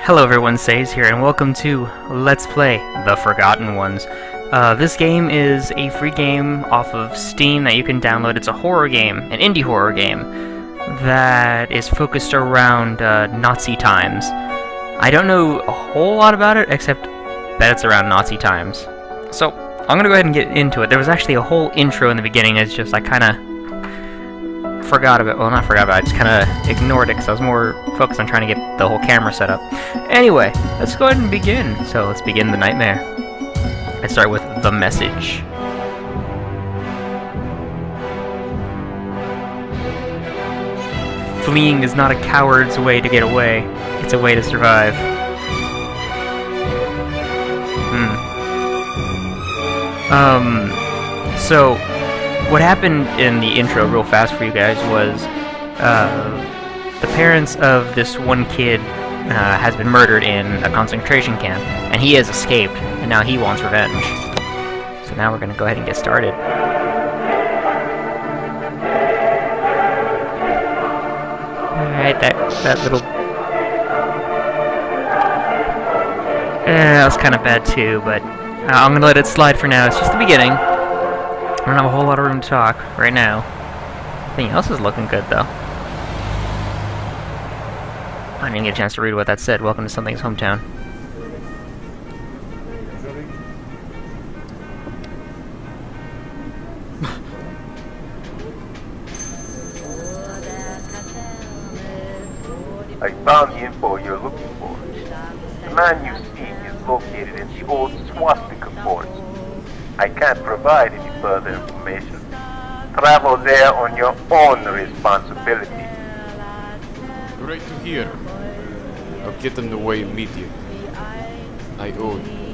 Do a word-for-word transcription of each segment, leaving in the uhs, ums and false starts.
Hello everyone, Says here, and welcome to Let's Play The Forgotten Ones. Uh, this game is a free game off of Steam that you can download. It's a horror game, an indie horror game, that is focused around uh, Nazi times. I don't know a whole lot about it, except that it's around Nazi times. So, I'm gonna go ahead and get into it. There was actually a whole intro in the beginning, it's just I kinda forgot about, well not forgot about it, I just kinda ignored it because I was more focused on trying to get the whole camera set up. Anyway, let's go ahead and begin. So let's begin the nightmare. Let's start with the message. Fleeing is not a coward's way to get away, it's a way to survive. Hmm. Um, so, what happened in the intro, real fast for you guys, was uh, the parents of this one kid uh, has been murdered in a concentration camp, and he has escaped, and now he wants revenge. So now we're going to go ahead and get started. Alright, that, that little... Uh, that was kind of bad too, but uh, I'm going to let it slide for now. It's just the beginning. I don't have a whole lot of room to talk right now. Everything else is looking good, though. I didn't get a chance to read what that said. Welcome to something's hometown. I found the info you're looking for. The man you seek is located in the old swastika fort. I can't provide any further information. Travel there on your own responsibility. Great to hear. I'll get them the way immediately. I owe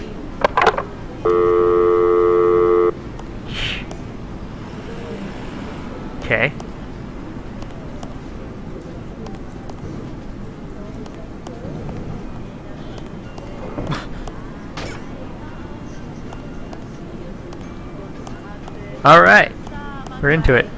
you. Okay. Alright, we're into it.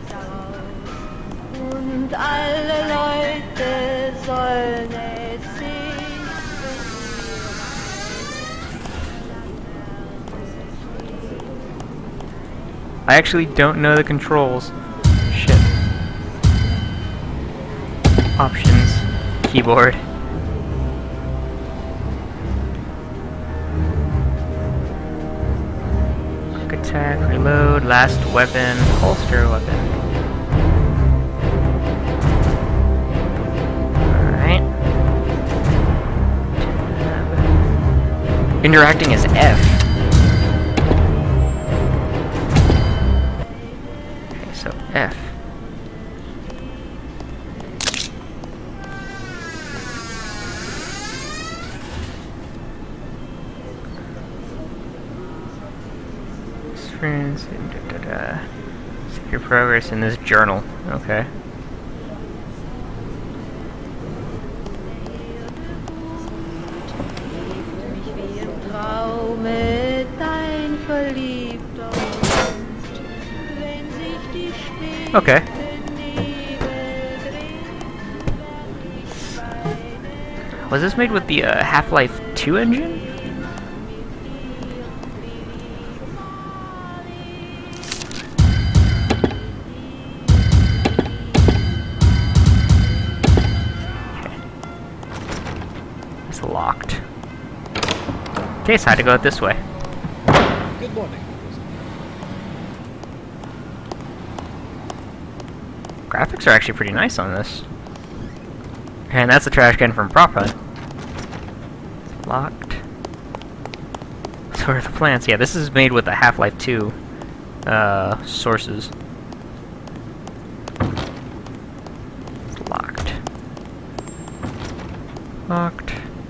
I actually don't know the controls. Shit. Options. Keyboard. Quick attack, reload, last weapon, holster weapon. Alright. Tab. Interacting is F. F. Friends, da, da, da. Save your progress in this journal. Okay. Okay. Was this made with the uh, Half-Life two engine? Okay. It's locked. Okay, so I had to go out this way. Good morning. Graphics are actually pretty nice on this. And that's the trash can from Prop Hunt. It's locked. So are the plants. Yeah, this is made with the Half-Life two uh, sources. It's locked. Locked.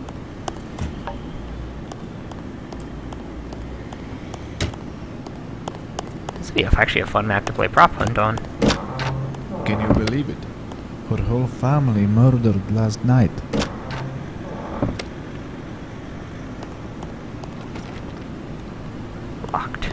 This would be actually a fun map to play Prop Hunt on. Can you believe it? Her whole family murdered last night. Locked.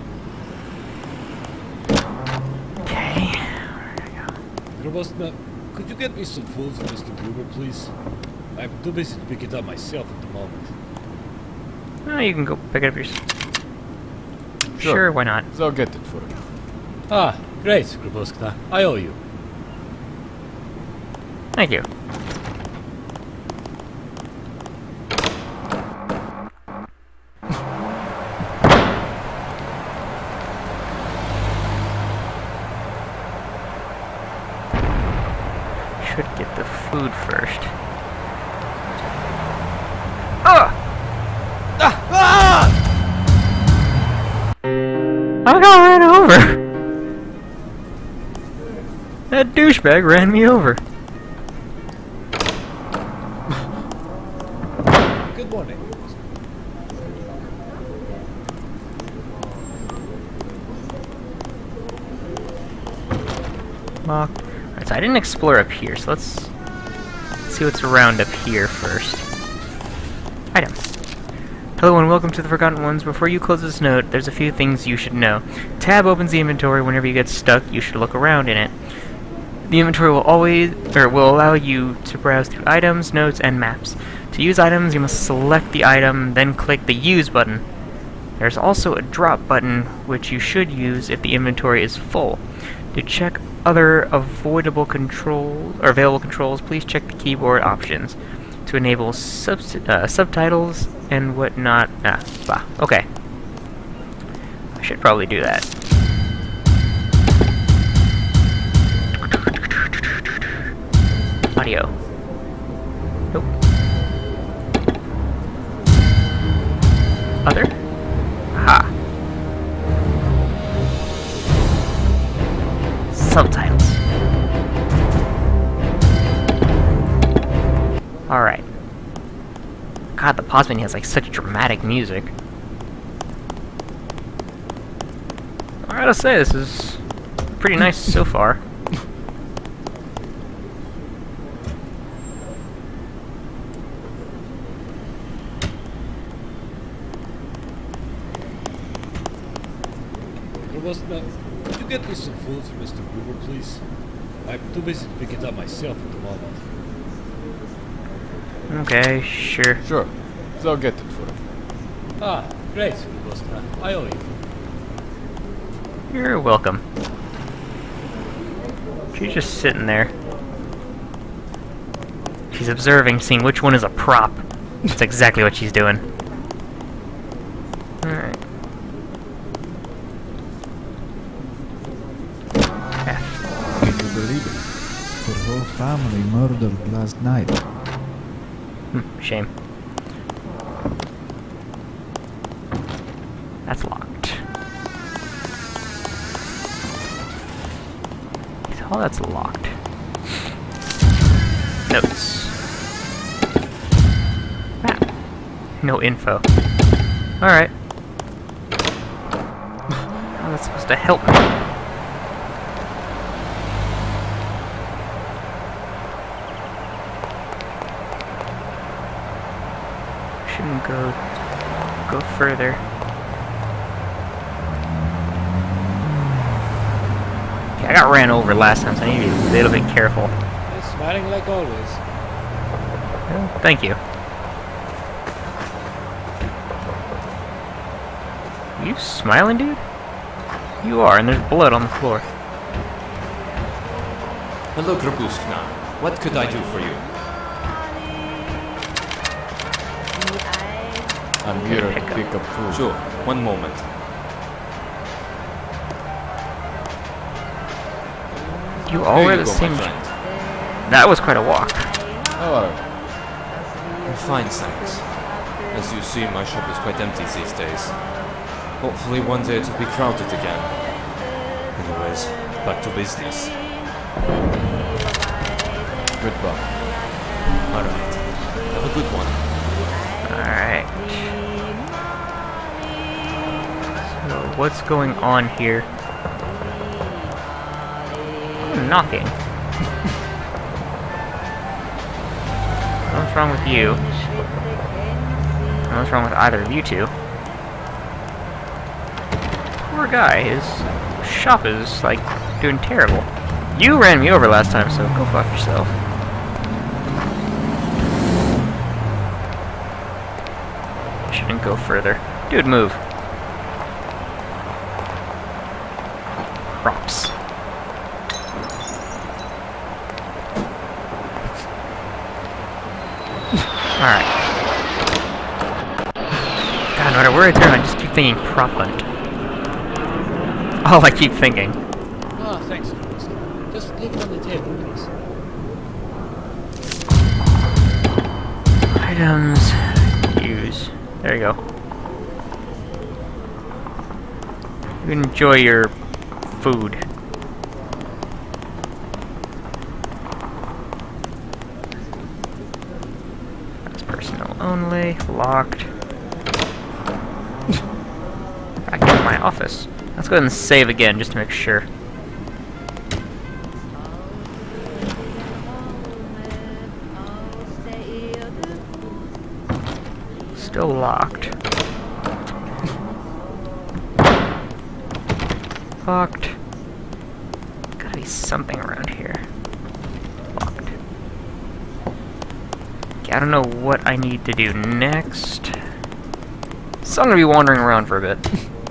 Okay. Where did I go? Robustna Could you get me some food for Mister Gruber, please? I'm too busy to pick it up myself at the moment. Oh, you can go pick it up yourself. Sure. Sure, why not? So I'll get it for you. Ah, great, Gruboskna. I owe you. Thank you. Should get the food first. Ah! Ah! Ah! I got ran over! That douchebag ran me over. Good morning. Mock. Alright, so I didn't explore up here, so let's see what's around up here first. Item. Hello and welcome to the Forgotten Ones. Before you close this note, there's a few things you should know. Tab opens the inventory. Whenever you get stuck, you should look around in it. The inventory will always, or will allow you to browse through items, notes, and maps. To use items, you must select the item, then click the Use button. There's also a Drop button, which you should use if the inventory is full. To check other avoidable control or available controls, please check the keyboard options. To enable sub uh, subtitles and whatnot. Ah, bah. Okay. I should probably do that. Audio. Nope. Other? Ha. Subtitles. Alright. God, the pause menu has like such dramatic music. I gotta say, this is pretty nice so far. Gruboskna, could you get me some food for Mister Gruber, please? I'm too busy to pick it up myself at the moment. Okay, sure. Sure. So I'll get it for you. Ah, great, Gruboskna. I owe you. You're welcome. She's just sitting there. She's observing, seeing which one is a prop. That's exactly what she's doing. Alright. F. Can you believe it? Her whole family murdered last night. Hmm, shame. That's locked. Oh, that's locked. Notes. Ah. No info. Alright. How that's supposed to help me? Shouldn't go go further. I got ran over last time, so I need to be a little bit careful. You're smiling like always. Well, thank you. Are you smiling, dude? You are, and there's blood on the floor. Hello, Gruboskna. What could I do for you? I'm here to pick up food. Sure, one moment. You all Here wear you the go, same. my friend. That was quite a walk. How are you? I'm fine, thanks. As you see, my shop is quite empty these days. Hopefully one day it'll be crowded again. Anyways, back to business. Goodbye. Alright. Have a good one. Alright. So, what's going on here? I'm knocking. What's wrong with you? What's wrong with either of you two? Poor guy, his shop is, like, doing terrible. You ran me over last time, so go fuck yourself. Shouldn't go further. Dude, move. Props. Alright. God, no matter where I turn, I just keep thinking prop hunt. All I keep thinking. Ah, thanks, Mister. Just leave it on the table, please. Items. Use. There you go. You enjoy your food. That's personal only. Locked. Back in my office. Let's go ahead and save again just to make sure. Still locked. Locked. Gotta be something around here. Locked. Okay, I don't know what I need to do next. So I'm gonna be wandering around for a bit.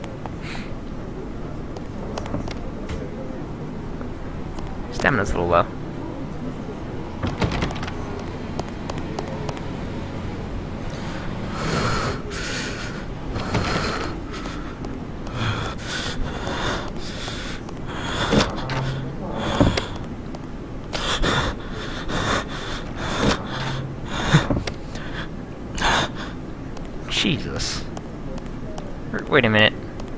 Stamina's a little low. Jesus. Wait a minute.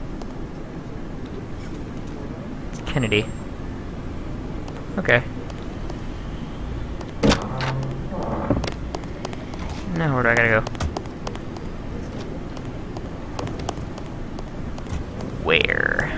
It's Kennedy. Okay. Now where do I gotta go? Where?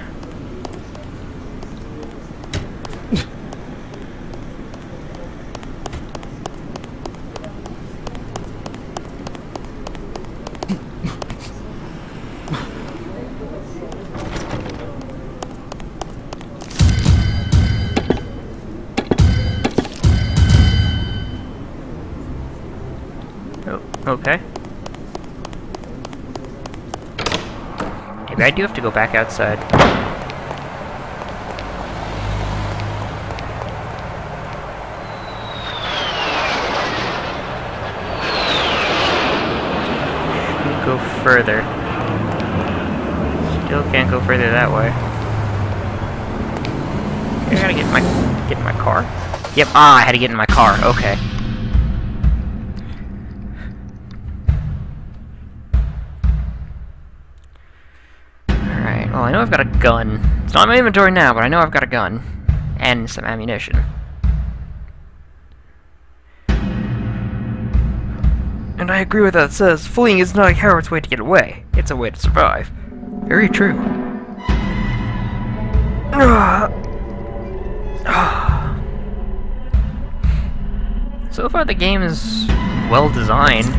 Okay. Maybe I do have to go back outside. Should go further. Still can't go further that way. Okay, I gotta get in my get in my car. Yep. Ah, I had to get in my car. Okay. Well, I know I've got a gun. It's not in my inventory now, but I know I've got a gun. And some ammunition. And I agree with that. It says, fleeing is not a coward's way to get away. It's a way to survive. Very true. So far the game is well designed.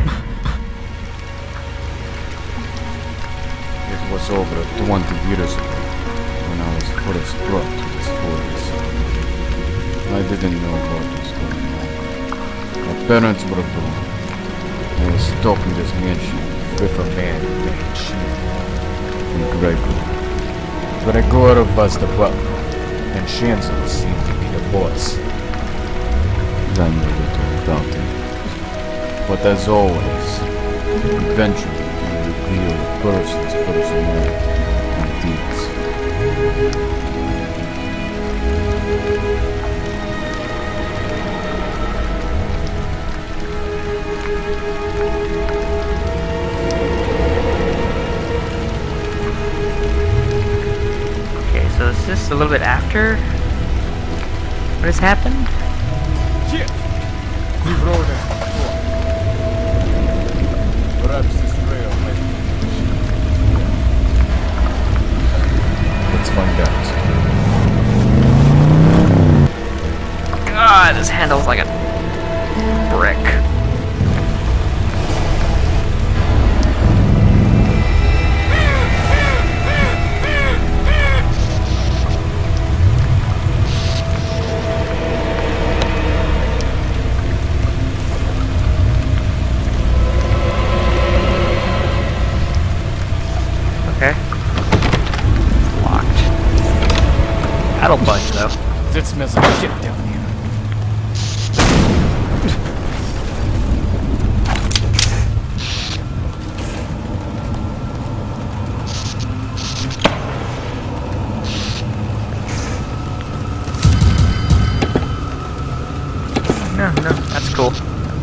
It was over twenty years ago, when I was first brought to this forest. I didn't know what was going on. My parents were gone. I was stuck in this mansion with a man named Sheila and Gregory. Gregory was the butler, and Shanzo seemed to be the boss. I knew little about him. But as always, eventually, reveal a person's personality and deeds. Okay, so is this a little bit after what has happened? Shit! We rode it before. Perhaps this trail might be. Let's find out. God, this handle's like a brick. That'll budge, though. It smells like shit down here. No, no, that's cool.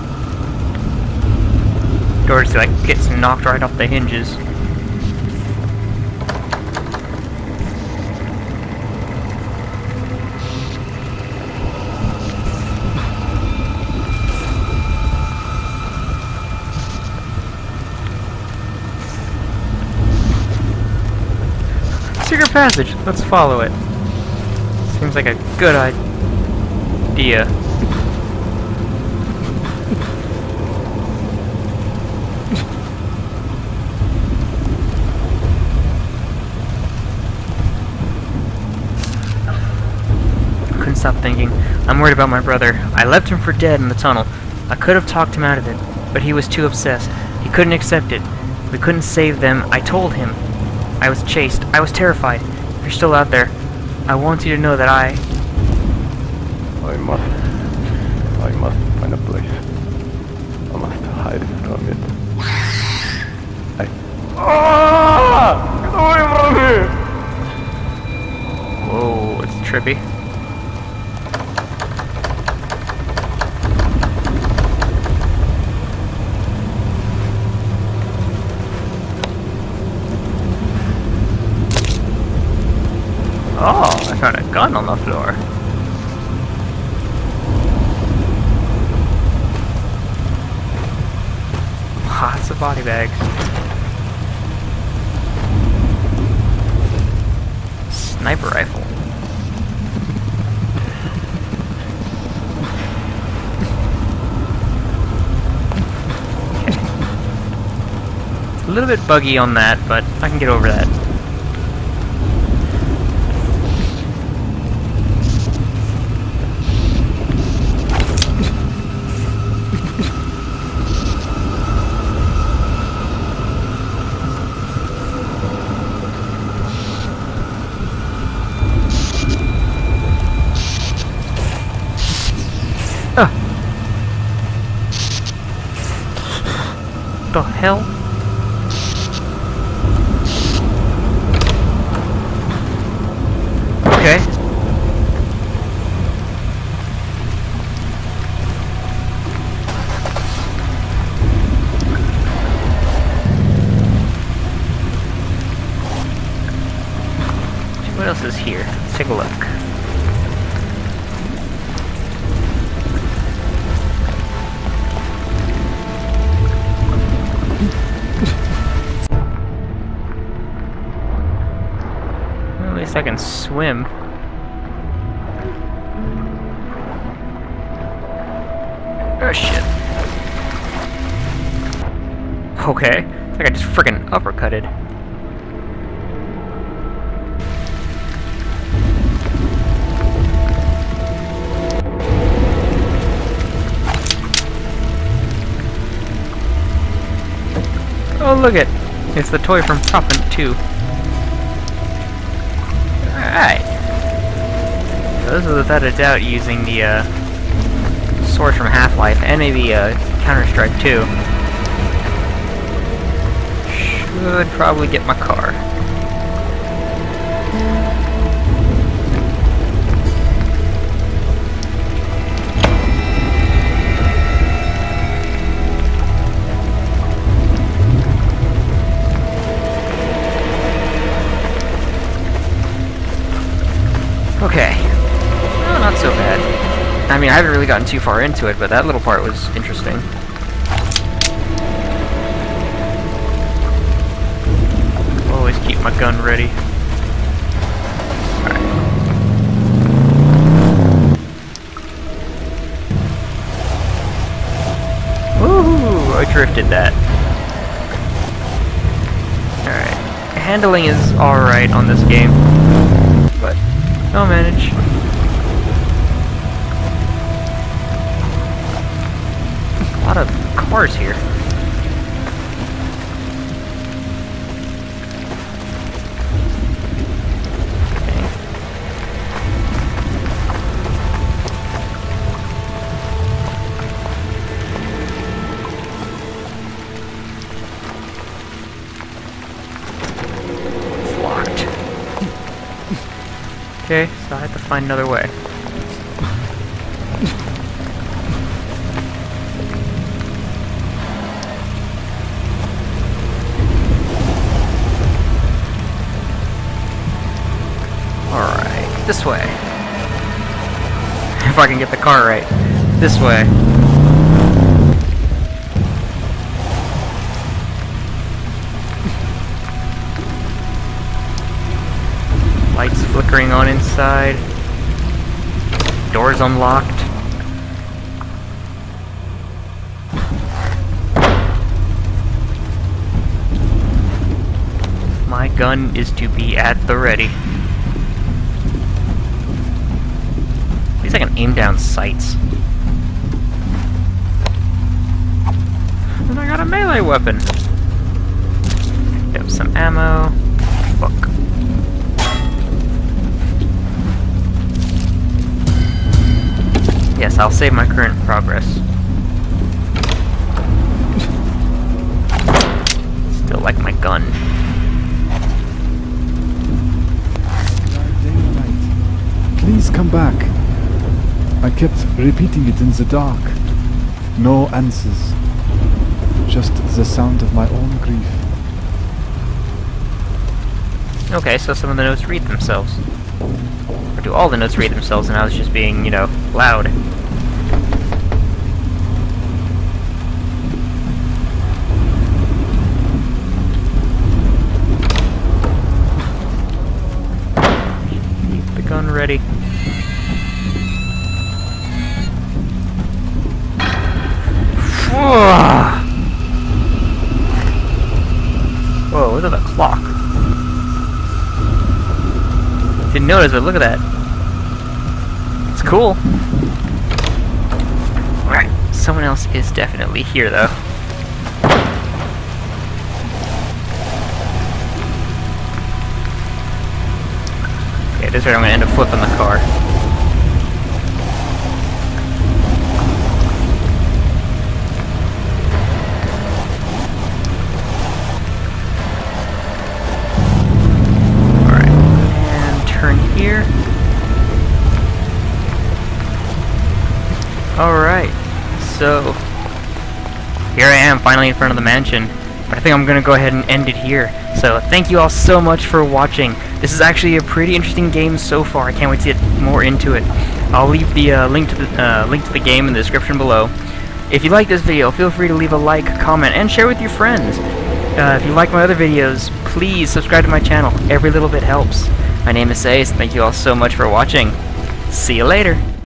Doors like gets knocked right off the hinges. Secret passage. Let's follow it. Seems like a good idea. Couldn't stop thinking. I'm worried about my brother. I left him for dead in the tunnel. I could have talked him out of it, but he was too obsessed. He couldn't accept it. We couldn't save them. I told him. I was chased. I was terrified. If you're still out there, I want you to know that I... I must... I must find a place. I must hide from it. I... Ah! Get away from me! Whoa, it's trippy. Oh, I found a gun on the floor. Lots of body bags. Sniper rifle. Okay. It's a little bit buggy on that, but I can get over that. The hell? Okay. What else is here? Let's take a look. At least I can swim. Oh shit. Okay. It's like I just frickin' uppercutted. Oh look it! It's the toy from Prophet two. Alright. So this is without a doubt using the uh, sword from Half-Life and maybe uh, Counter-Strike two. Should probably get my car. Okay. Oh, not so bad. I mean, I haven't really gotten too far into it, but that little part was interesting. Always keep my gun ready. Alright. Woohoo! I drifted that. Alright. Handling is alright on this game, but I'll manage. A lot of cars here. Okay. Okay, so I have to find another way. Alright, this way. If I can get the car right. This way. Lights flickering on inside. Doors unlocked. My gun is to be at the ready. At least I can aim down sights. And I got a melee weapon. Picked up some ammo. Fuck. Yes, I'll save my current progress. Still like my gun. Please come back. I kept repeating it in the dark. No answers. Just the sound of my own grief. Okay, so some of the notes read themselves. Or do all the notes read themselves and I was just being, you know, loud? Keep the gun ready. Whoa, look at the clock. Didn't notice, but look at that. It's cool. Alright, someone else is definitely here, though. Okay, this is where I'm gonna end up flipping the car. Here. Alright, so here I am finally in front of the mansion, but I think I'm gonna go ahead and end it here. So thank you all so much for watching. This is actually a pretty interesting game so far. I can't wait to get more into it. I'll leave the uh, link to the uh, link to the game in the description below. If you like this video, feel free to leave a like, comment, and share with your friends. Uh, if you like my other videos, please subscribe to my channel. Every little bit helps. My name is Ace, thank you all so much for watching. See you later!